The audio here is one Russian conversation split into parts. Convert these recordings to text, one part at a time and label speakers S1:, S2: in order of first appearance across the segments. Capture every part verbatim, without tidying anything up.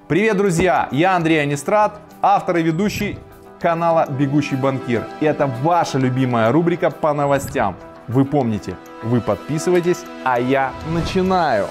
S1: Привет, друзья! Я Андрей Анистрат, автор и ведущий канала «Бегущий банкир». И это ваша любимая рубрика по новостям. Вы помните, вы подписывайтесь, а я начинаю.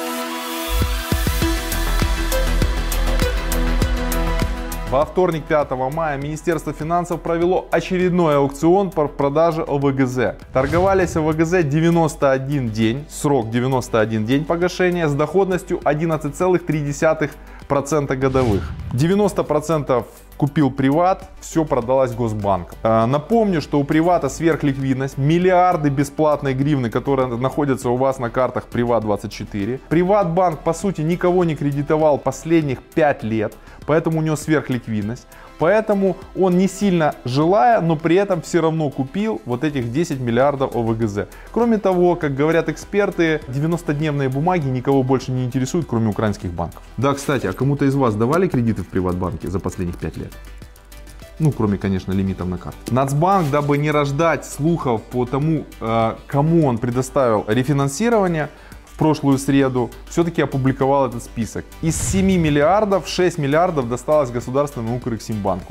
S1: Во вторник, пятого мая, Министерство финансов провело очередной аукцион по продаже о вэ гэ зэ. Торговались о вэ гэ зэ девяносто один день, срок девяносто один день погашения с доходностью одиннадцать целых три десятых процента годовых. девяносто процентов купил приват, все продалось Госбанк. Напомню, что у привата сверхликвидность, миллиарды бесплатной гривны, которые находятся у вас на картах Приват двадцать четыре. Приватбанк по сути никого не кредитовал последних пять лет, поэтому у него сверхликвидность. Поэтому он не сильно желая, но при этом все равно купил вот этих десять миллиардов о вэ гэ зэ. Кроме того, как говорят эксперты, девяностодневные бумаги никого больше не интересуют, кроме украинских банков. Да, кстати, а кому-то из вас давали кредиты в Приватбанке за последних пять лет? Ну, кроме, конечно, лимитов на карту. Нацбанк, дабы не рождать слухов по тому, кому он предоставил рефинансирование, в прошлую среду все-таки опубликовал этот список. Из семи миллиардов шесть миллиардов досталось государственному Укрексимбанку.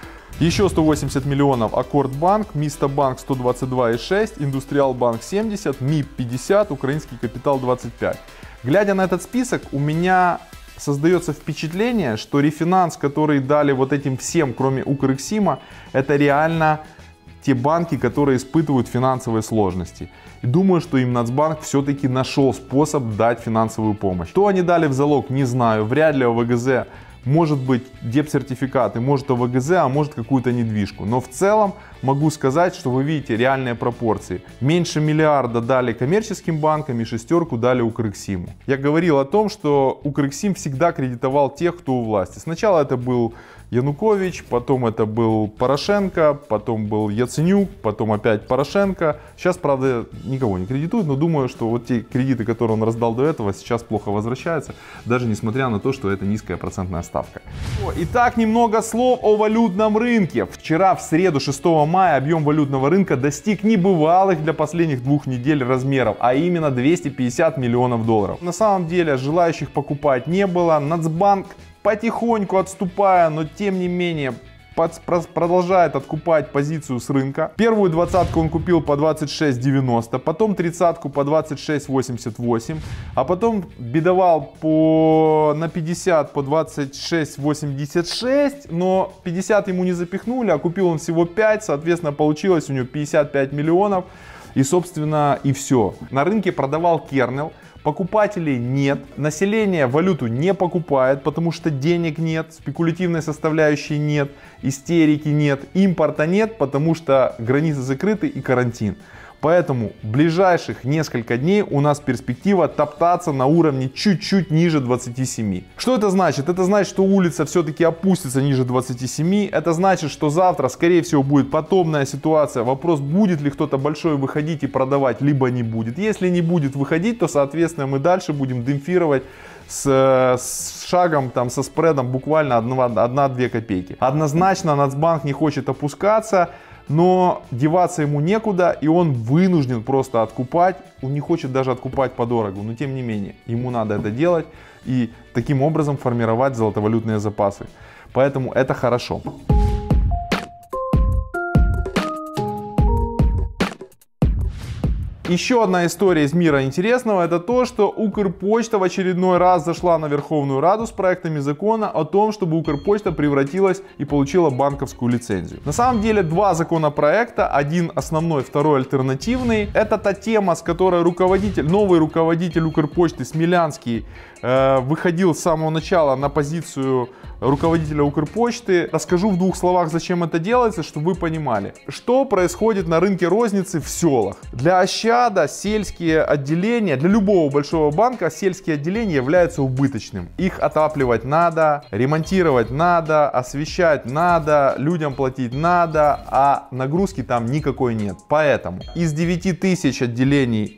S1: Еще сто восемьдесят миллионов Аккордбанк, Мистобанк сто двадцать два и шесть, Индустриалбанк семьдесят, МИП пятьдесят, Украинский Капитал двадцать пять. Глядя на этот список, у меня создается впечатление, что рефинанс, который дали вот этим всем, кроме Укрексима, это реально те банки, которые испытывают финансовые сложности. И думаю, что им Нацбанк все-таки нашел способ дать финансовую помощь. Что они дали в залог, не знаю. Вряд ли о вэ гэ зэ, может быть депсертификаты, может о вэ гэ зэ, а может какую-то недвижку. Но в целом могу сказать, что вы видите реальные пропорции. Меньше миллиарда дали коммерческим банкам и шестерку дали Укрексиму. Я говорил о том, что Укрексим всегда кредитовал тех, кто у власти. Сначала это был Янукович, потом это был Порошенко, потом был Яценюк, потом опять Порошенко. Сейчас, правда, никого не кредитуют, но думаю, что вот те кредиты, которые он раздал до этого, сейчас плохо возвращаются, даже несмотря на то, что это низкая процентная ставка. Итак, немного слов о валютном рынке. Вчера, в среду, шестого мая, объем валютного рынка достиг небывалых для последних двух недель размеров, а именно двести пятьдесят миллионов долларов. На самом деле, желающих покупать не было. Нацбанк, потихоньку отступая, но тем не менее под, продолжает откупать позицию с рынка. Первую двадцатку он купил по двадцать шесть девяносто, потом тридцатку по двадцать шесть восемьдесят восемь, а потом бедовал по, на пятьдесят по двадцать шесть восемьдесят шесть, но пятьдесят ему не запихнули, а купил он всего пять, соответственно получилось у него пятьдесят пять миллионов. И собственно и все. На рынке продавал Кернел. Покупателей нет, население валюту не покупает, потому что денег нет, спекулятивной составляющей нет, истерики нет, импорта нет, потому что границы закрыты и карантин. Поэтому в ближайших несколько дней у нас перспектива топтаться на уровне чуть-чуть ниже двадцати семи. Что это значит? Это значит, что улица все-таки опустится ниже двадцати семи. Это значит, что завтра, скорее всего, будет потопная ситуация. Вопрос, будет ли кто-то большой выходить и продавать, либо не будет. Если не будет выходить, то, соответственно, мы дальше будем демпфировать с, с шагом, там, со спредом буквально одна-две копейки. Однозначно Нацбанк не хочет опускаться. Но деваться ему некуда, и он вынужден просто откупать. Он не хочет даже откупать подорого, но тем не менее, ему надо это делать и таким образом формировать золотовалютные запасы. Поэтому это хорошо. Еще одна история из мира интересного, это то, что Укрпочта в очередной раз зашла на Верховную Раду с проектами закона о том, чтобы Укрпочта превратилась и получила банковскую лицензию. На самом деле два законопроекта, один основной, второй альтернативный. Это та тема, с которой руководитель, новый руководитель Укрпочты Смелянский э, выходил с самого начала на позицию руководителя Укрпочты. Расскажу в двух словах, зачем это делается, чтобы вы понимали, что происходит на рынке розницы в селах. Для Ощада сельские отделения, для любого большого банка сельские отделения являются убыточным. Их отапливать надо, ремонтировать надо, освещать надо, людям платить надо, а нагрузки там никакой нет. Поэтому из девяти тысяч отделений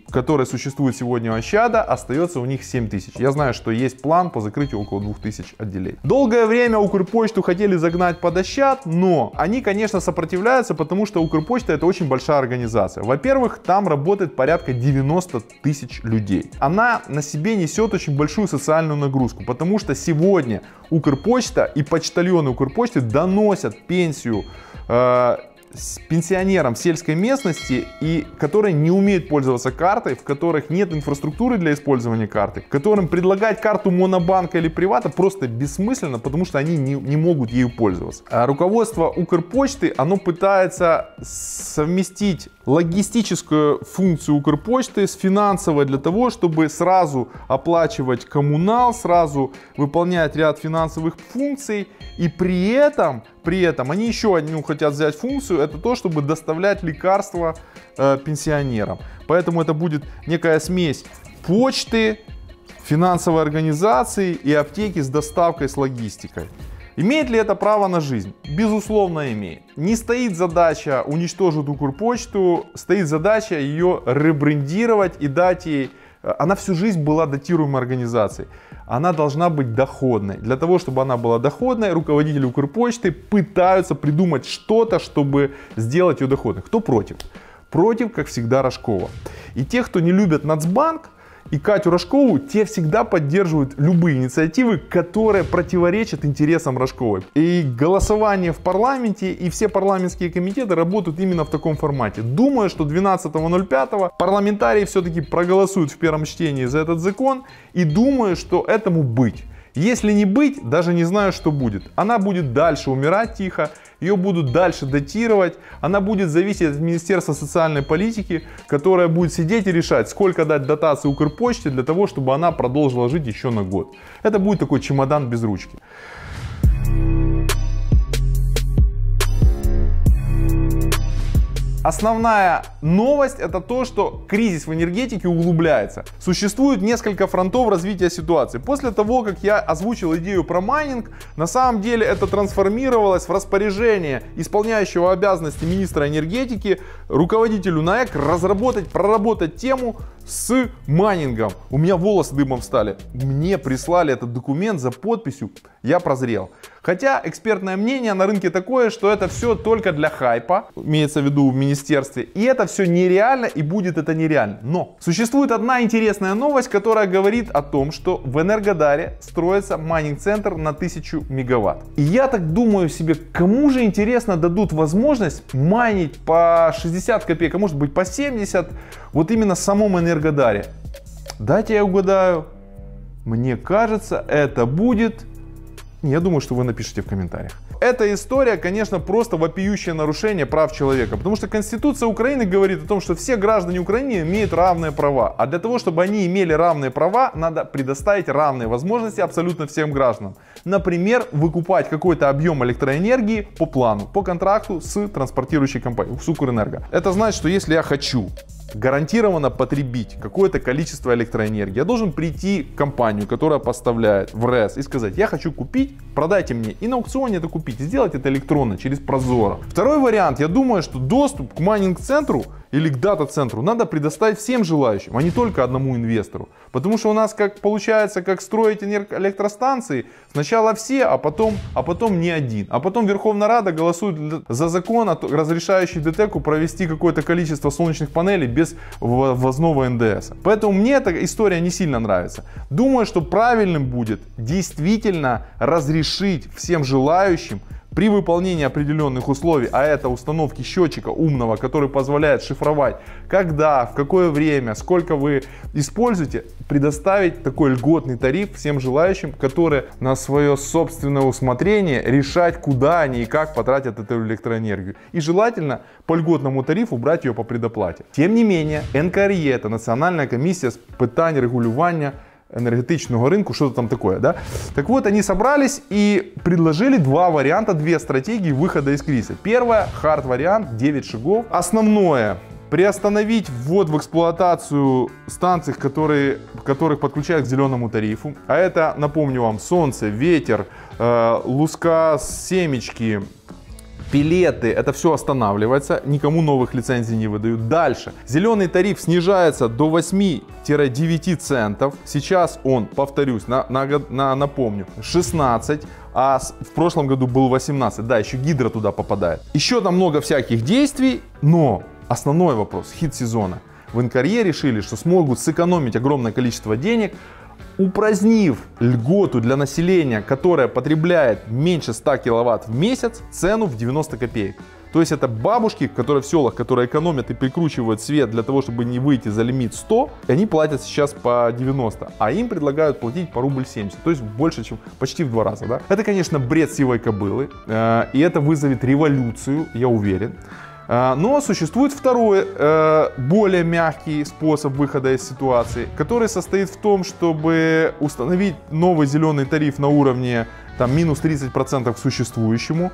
S1: которые существуют сегодня у Ощада, остается у них семь тысяч. Я знаю, что есть план по закрытию около двух тысяч отделений. Долгое время Укрпочту хотели загнать под Ощад, но они, конечно, сопротивляются, потому что Укрпочта — это очень большая организация. Во-первых, там работает порядка девяноста тысяч людей. Она на себе несет очень большую социальную нагрузку, потому что сегодня Укрпочта и почтальоны Укрпочты доносят пенсию э, с пенсионерам сельской местности, и которые не умеют пользоваться картой, в которых нет инфраструктуры для использования карты, которым предлагать карту Монобанка или Привата просто бессмысленно, потому что они не, не могут ею пользоваться. А руководство Укрпочты, оно пытается совместить логистическую функцию Укрпочты с финансовой для того, чтобы сразу оплачивать коммунал, сразу выполнять ряд финансовых функций, и при этом, при этом они еще одну хотят взять функцию, это то, чтобы доставлять лекарства э, пенсионерам. Поэтому это будет некая смесь почты, финансовой организации и аптеки с доставкой, с логистикой. Имеет ли это право на жизнь? Безусловно, имеет. Не стоит задача уничтожить Укрпочту, стоит задача ее ребрендировать и дать ей... Она всю жизнь была датируемой организацией. Она должна быть доходной. Для того, чтобы она была доходной, руководители Укрпочты пытаются придумать что-то, чтобы сделать ее доходной. Кто против? Против, как всегда, Рожкова. И те, кто не любят Нацбанк и Катю Рожкову, те всегда поддерживают любые инициативы, которые противоречат интересам Рожковой. И голосование в парламенте и все парламентские комитеты работают именно в таком формате. Думаю, что двенадцатого ноль пятого парламентарии все-таки проголосуют в первом чтении за этот закон, и думаю, что этому быть. Если не быть, даже не знаю, что будет. Она будет дальше умирать тихо, ее будут дальше датировать, она будет зависеть от Министерства социальной политики, которое будет сидеть и решать, сколько дать дотации Укрпочте для того, чтобы она продолжила жить еще на год. Это будет такой чемодан без ручки. Основная новость — это то, что кризис в энергетике углубляется. Существует несколько фронтов развития ситуации. После того, как я озвучил идею про майнинг, на самом деле это трансформировалось в распоряжение исполняющего обязанности министра энергетики руководителю НАЭК разработать, проработать тему с майнингом. У меня волосы дыбом встали. Мне прислали этот документ за подписью, я прозрел. Хотя экспертное мнение на рынке такое, что это все только для хайпа, имеется в виду в министерстве, и это все нереально, и будет это нереально. Но существует одна интересная новость, которая говорит о том, что в Энергодаре строится майнинг-центр на тысячу мегаватт. И я так думаю себе, кому же интересно дадут возможность майнить по шестьдесят копеек, а может быть по семьдесят, вот именно в самом Энергодаре. Дайте я угадаю. Мне кажется, это будет... Я думаю, что вы напишите в комментариях. Эта история, конечно, просто вопиющее нарушение прав человека, потому что Конституция Украины говорит о том, что все граждане Украины имеют равные права, а для того, чтобы они имели равные права, надо предоставить равные возможности абсолютно всем гражданам. Например, выкупать какой-то объем электроэнергии по плану, по контракту с транспортирующей компанией, с Укрэнерго. Это значит, что если я хочу гарантированно потребить какое-то количество электроэнергии, я должен прийти в компанию, которая поставляет в РЭС, и сказать: я хочу купить, продайте мне, и на аукционе это купить, и сделать это электронно, через Прозоро. Второй вариант, я думаю, что доступ к майнинг-центру или к дата-центру надо предоставить всем желающим, а не только одному инвестору. Потому что у нас как получается, как строить электростанции, сначала все, а потом, а потом не один. А потом Верховная Рада голосует за закон, разрешающий ДТЭКу провести какое-то количество солнечных панелей без ввозного эн дэ эса. Поэтому мне эта история не сильно нравится. Думаю, что правильным будет действительно разрешить всем желающим при выполнении определенных условий, а это установки счетчика умного, который позволяет шифровать, когда, в какое время, сколько вы используете, предоставить такой льготный тариф всем желающим, которые на свое собственное усмотрение решать, куда они и как потратят эту электроэнергию. И желательно по льготному тарифу брать ее по предоплате. Тем не менее, эн ка эр е, это Національна комісія з питань регулювання энергетичного рынку, что-то там такое, да? Так вот, они собрались и предложили два варианта, две стратегии выхода из кризиса. Первое, хард-вариант, девять шагов. Основное, приостановить ввод в эксплуатацию станций, которые, которых подключают к зеленому тарифу. А это, напомню вам, солнце, ветер, э, луска, семечки, Пелеты, это все останавливается, никому новых лицензий не выдают. Дальше. Зеленый тариф снижается до восьми-девяти центов. Сейчас он, повторюсь, на, на, на, напомню, шестнадцать, а в прошлом году был восемнадцать. Да, еще гидро туда попадает. Еще там много всяких действий, но основной вопрос, хит сезона. В НКРЕ решили, что смогут сэкономить огромное количество денег, упразднив льготу для населения, которое потребляет меньше ста киловатт в месяц, цену в девяносто копеек. То есть это бабушки, которые в селах, которые экономят и прикручивают свет для того, чтобы не выйти за лимит сто, и они платят сейчас по девяносто, а им предлагают платить по рубль семьдесят, то есть больше, чем почти в два раза. Да? Это, конечно, бред сивой кобылы, и это вызовет революцию, я уверен. Но существует второй, более мягкий способ выхода из ситуации, который состоит в том, чтобы установить новый зеленый тариф на уровне там, минус тридцать процентов к существующему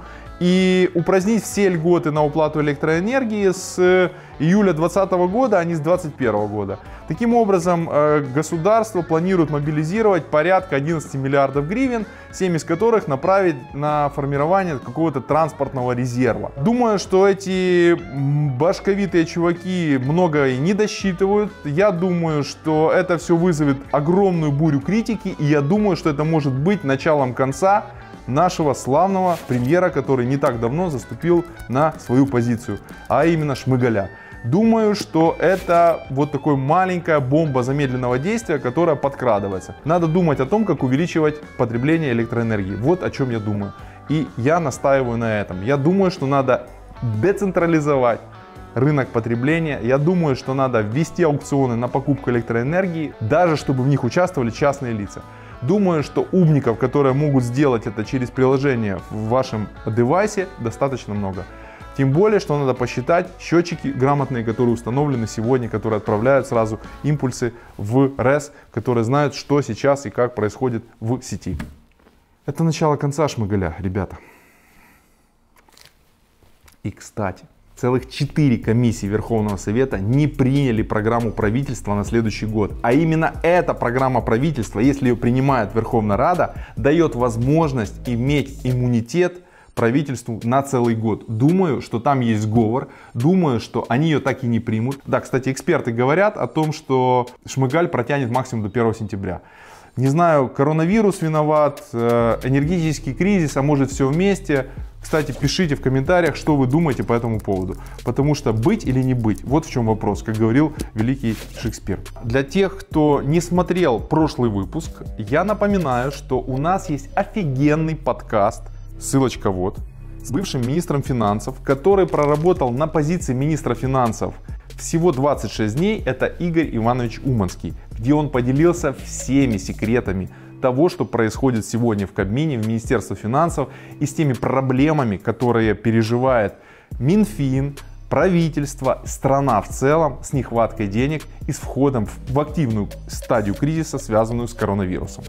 S1: и упразднить все льготы на уплату электроэнергии с июля двадцатого года, а не с двадцать первого года. Таким образом, государство планирует мобилизировать порядка одиннадцати миллиардов гривен, семь из которых направить на формирование какого-то транспортного резерва. Думаю, что эти башковитые чуваки многое не досчитывают. Я думаю, что это все вызовет огромную бурю критики, и я думаю, что это может быть началом конца нашего славного премьера, который не так давно заступил на свою позицию, а именно Шмыгаля. Думаю, что это вот такая маленькая бомба замедленного действия, которая подкрадывается. Надо думать о том, как увеличивать потребление электроэнергии. Вот о чем я думаю. И я настаиваю на этом. Я думаю, что надо децентрализовать рынок потребления. Я думаю, что надо ввести аукционы на покупку электроэнергии, даже чтобы в них участвовали частные лица. Думаю, что умников, которые могут сделать это через приложение в вашем девайсе, достаточно много. Тем более, что надо посчитать счетчики грамотные, которые установлены сегодня, которые отправляют сразу импульсы в РЭС, которые знают, что сейчас и как происходит в сети. Это начало конца Шмыгаля, ребята. И, кстати, целых четыре комиссии Верховного Совета не приняли программу правительства на следующий год. А именно эта программа правительства, если ее принимает Верховная Рада, дает возможность иметь иммунитет правительству на целый год. Думаю, что там есть сговор. Думаю, что они ее так и не примут. Да, кстати, эксперты говорят о том, что Шмыгаль протянет максимум до первого сентября. Не знаю, коронавирус виноват, энергетический кризис, а может все вместе. Кстати, пишите в комментариях, что вы думаете по этому поводу. Потому что быть или не быть, вот в чем вопрос, как говорил великий Шекспир. Для тех, кто не смотрел прошлый выпуск, я напоминаю, что у нас есть офигенный подкаст, ссылочка вот, с бывшим министром финансов, который проработал на позиции министра финансов всего двадцать шесть дней. Это Игорь Иванович Уманский, где он поделился всеми секретами того, что происходит сегодня в Кабмине, в Министерстве финансов, и с теми проблемами, которые переживает Минфин, правительство, страна в целом с нехваткой денег и с входом в активную стадию кризиса, связанную с коронавирусом.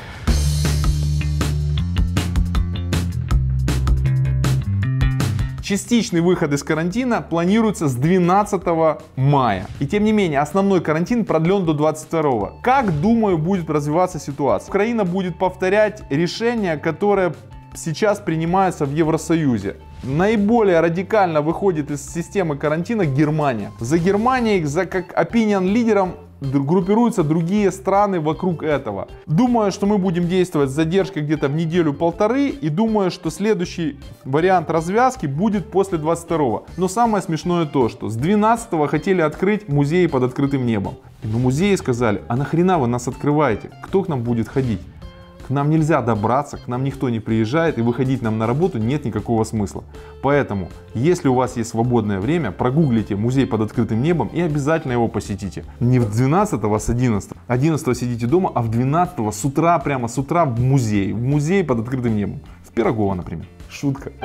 S1: Частичный выход из карантина планируется с двенадцатого мая. И тем не менее, основной карантин продлен до двадцать второго. Как, думаю, будет развиваться ситуация? Украина будет повторять решения, которые сейчас принимаются в Евросоюзе. Наиболее радикально выходит из системы карантина Германия. За Германией, за как opinion лидером, группируются другие страны вокруг этого. Думаю, что мы будем действовать с задержкой где-то в неделю-полторы, и думаю, что следующий вариант развязки будет после двадцать второго. Но самое смешное то, что с двенадцатого хотели открыть музеи под открытым небом. Но музеи сказали: а нахрена вы нас открываете? Кто к нам будет ходить? К нам нельзя добраться, к нам никто не приезжает, и выходить нам на работу нет никакого смысла. Поэтому, если у вас есть свободное время, прогуглите музей под открытым небом и обязательно его посетите. Не в двенадцатого, а с одиннадцатого. одиннадцатого сидите дома, а в двенадцатого с утра, прямо с утра в музей. В музей под открытым небом. В Пирогово, например. Шутка.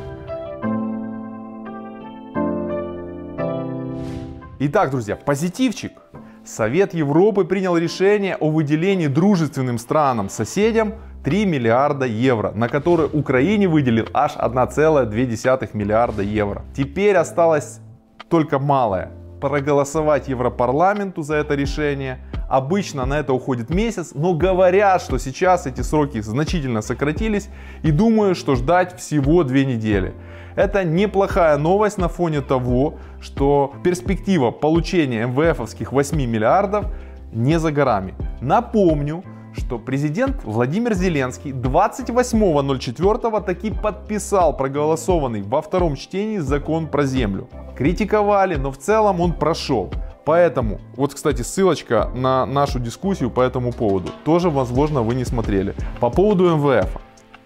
S1: Итак, друзья, позитивчик. Совет Европы принял решение о выделении дружественным странам-соседям три миллиарда евро, на которые Украине выделил аж одна целая две десятых миллиарда евро. Теперь осталось только малое. проголосовать Европарламенту за это решение. Обычно на это уходит месяц, но говорят, что сейчас эти сроки значительно сократились, и думаю, что ждать всего две недели. Это неплохая новость на фоне того, что перспектива получения эм вэ эфовских восьми миллиардов не за горами. Напомню, что президент Владимир Зеленский двадцать восьмого ноль четвёртого таки подписал проголосованный во втором чтении закон про землю. Критиковали, но в целом он прошел. Поэтому, вот, кстати, ссылочка на нашу дискуссию по этому поводу. Тоже, возможно, вы не смотрели. По поводу эм вэ эфа.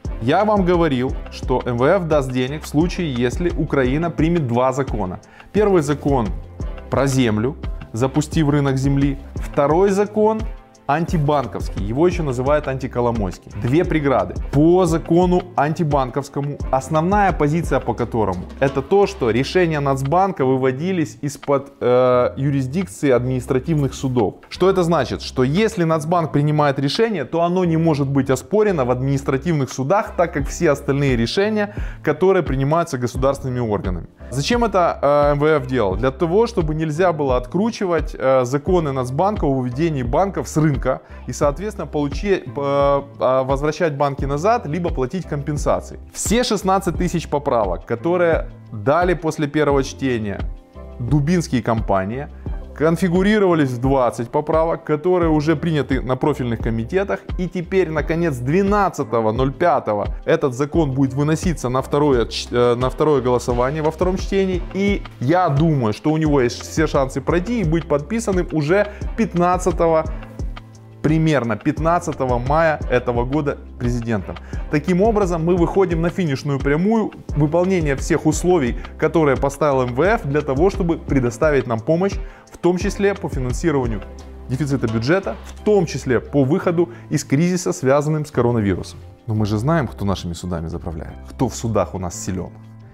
S1: Я вам говорил, что эм вэ эф даст денег в случае, если Украина примет два закона. Первый закон про землю, запустив рынок земли. Второй закон антибанковский, его еще называют антиколомойский. Две преграды. По закону антибанковскому, основная позиция по которому это то, что решения Нацбанка выводились из-под э, юрисдикции административных судов. Что это значит? Что если Нацбанк принимает решение, то оно не может быть оспорено в административных судах, так как все остальные решения, которые принимаются государственными органами. Зачем это э, эм вэ эф делал? Для того, чтобы нельзя было откручивать э, законы Нацбанка о выведении банков с рынка и, соответственно, получить, э, возвращать банки назад, либо платить компенсации. Все шестнадцать тысяч поправок, которые дали после первого чтения дубинские компании, конфигурировались в двадцать поправок, которые уже приняты на профильных комитетах. И теперь, наконец, двенадцатого ноль пятого этот закон будет выноситься на второе, на второе голосование во втором чтении. И я думаю, что у него есть все шансы пройти и быть подписанным уже пятнадцатого, примерно пятнадцатого мая этого года президентом. Таким образом, мы выходим на финишную прямую выполнения всех условий, которые поставил эм вэ эф для того, чтобы предоставить нам помощь, в том числе по финансированию дефицита бюджета, в том числе по выходу из кризиса, связанным с коронавирусом. Но мы же знаем, кто нашими судами заправляет, кто в судах у нас силен.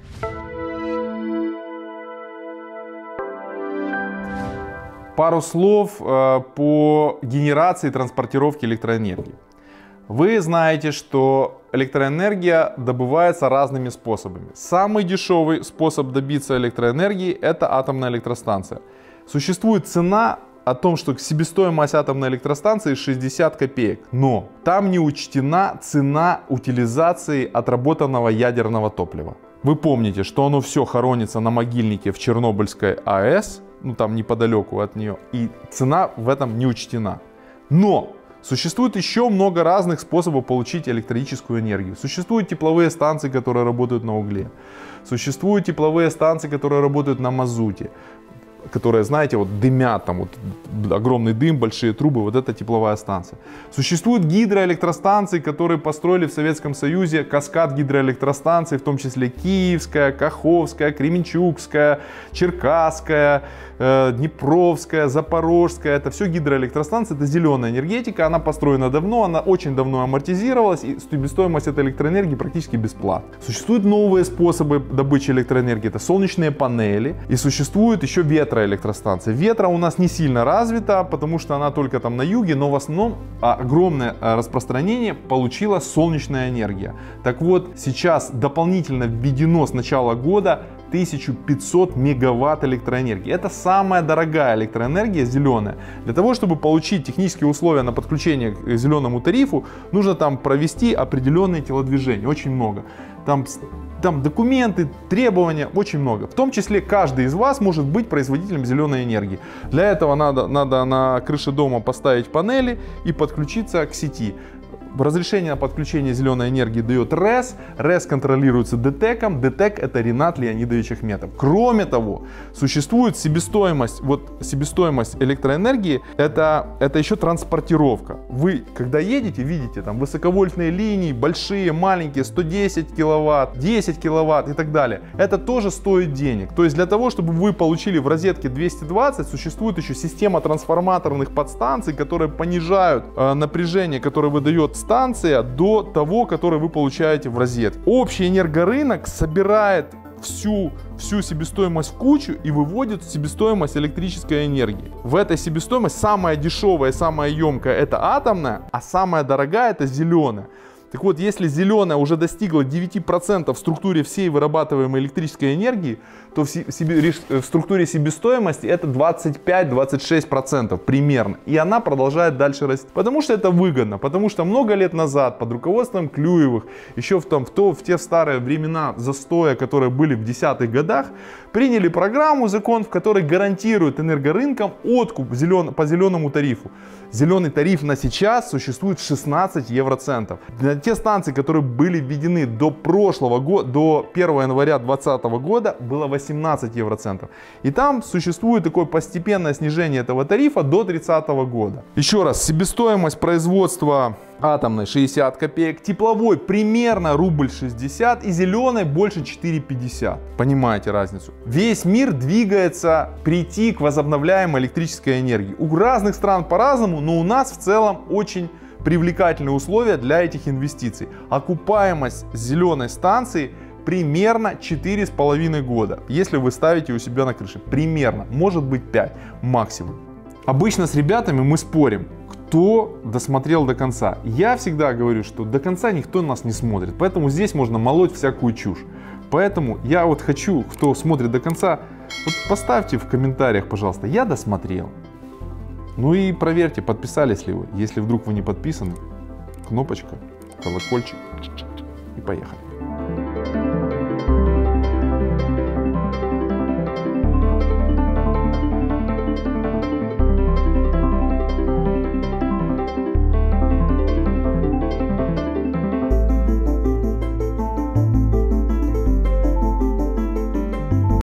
S1: Пару слов э, по генерации и транспортировке электроэнергии. Вы знаете, что электроэнергия добывается разными способами. Самый дешевый способ добиться электроэнергии – это атомная электростанция. Существует цена о том, что себестоимость атомной электростанции шестьдесят копеек, но там не учтена цена утилизации отработанного ядерного топлива. Вы помните, что оно все хоронится на могильнике в Чернобыльской АЭС, ну там неподалеку от нее, и цена в этом не учтена. Но существует еще много разных способов получить электрическую энергию. Существуют тепловые станции, которые работают на угле. Существуют тепловые станции, которые работают на мазуте, которые, знаете, вот дымят, там вот огромный дым, большие трубы, вот это тепловая станция. Существуют гидроэлектростанции, которые построили в Советском Союзе, каскад гидроэлектростанций, в том числе Киевская, Каховская, Кременчугская, Черкасская, э, Днепровская, Запорожская. Это все гидроэлектростанции, это зеленая энергетика, она построена давно, она очень давно амортизировалась, и себестоимость этой электроэнергии практически бесплатна. Существуют новые способы добычи электроэнергии, это солнечные панели, и существует еще ветроэнергия. Ветроэлектростанция. Ветра у нас не сильно развита, потому что она только там на юге, но в основном огромное распространение получила солнечная энергия. Так вот, сейчас дополнительно введено с начала года тысяча пятьсот мегаватт электроэнергии. Это самая дорогая электроэнергия, зеленая. Для того, чтобы получить технические условия на подключение к зеленому тарифу, нужно там провести определенные телодвижения, очень много. Там Там документы, требования, очень много. В том числе каждый из вас может быть производителем зеленой энергии. Для этого надо, надо на крыше дома поставить панели и подключиться к сети. Разрешение на подключение зеленой энергии дает РЭС. РЭС контролируется ДТЭКом. ДТЭК — это Ринат Леонидович Ахметов. Кроме того, существует себестоимость, вот себестоимость электроэнергии, это, это еще транспортировка. Вы, когда едете, видите там высоковольтные линии, большие, маленькие, сто десять киловатт, десять киловатт и так далее. Это тоже стоит денег. То есть для того, чтобы вы получили в розетке двести двадцать, существует еще система трансформаторных подстанций, которые понижают э, напряжение, которое выдает станция, до того, который вы получаете в розетке. Общий энергорынок собирает всю, всю себестоимость в кучу и выводит себестоимость электрической энергии. В этой себестоимости самая дешевая и самая емкая — это атомная, а самая дорогая — это зеленая. Так вот, если зеленая уже достигла девяти процентов в структуре всей вырабатываемой электрической энергии, то в, себе, в структуре себестоимости это двадцать пять — двадцать шесть процентов примерно. И она продолжает дальше расти. Потому что это выгодно. Потому что много лет назад под руководством Клюевых, еще в, том, в, то, в те старые времена застоя, которые были в десятых годах, приняли программу, закон, в который гарантирует энергорынкам откуп зелен, по зеленому тарифу. Зеленый тариф на сейчас существует шестнадцать евроцентов. На те станции, которые были введены до прошлого года, до первого января две тысячи двадцатого года, было восемнадцать евроцентов. И там существует такое постепенное снижение этого тарифа до тридцатого года. Еще раз, себестоимость производства атомной шестьдесят копеек, тепловой примерно рубль шестьдесят и зеленой больше четыре пятьдесят. Понимаете разницу? Весь мир двигается прийти к возобновляемой электрической энергии. У разных стран по-разному, но у нас в целом очень привлекательные условия для этих инвестиций. Окупаемость зеленой станции примерно четыре с половиной года, если вы ставите у себя на крыше. Примерно, может быть пять максимум. Обычно с ребятами мы спорим, кто досмотрел до конца. Я всегда говорю, что до конца никто нас не смотрит, поэтому здесь можно молоть всякую чушь. Поэтому я вот хочу, кто смотрит до конца, вот поставьте в комментариях, пожалуйста, я досмотрел. Ну и проверьте, подписались ли вы. Если вдруг вы не подписаны, кнопочка, колокольчик и поехали.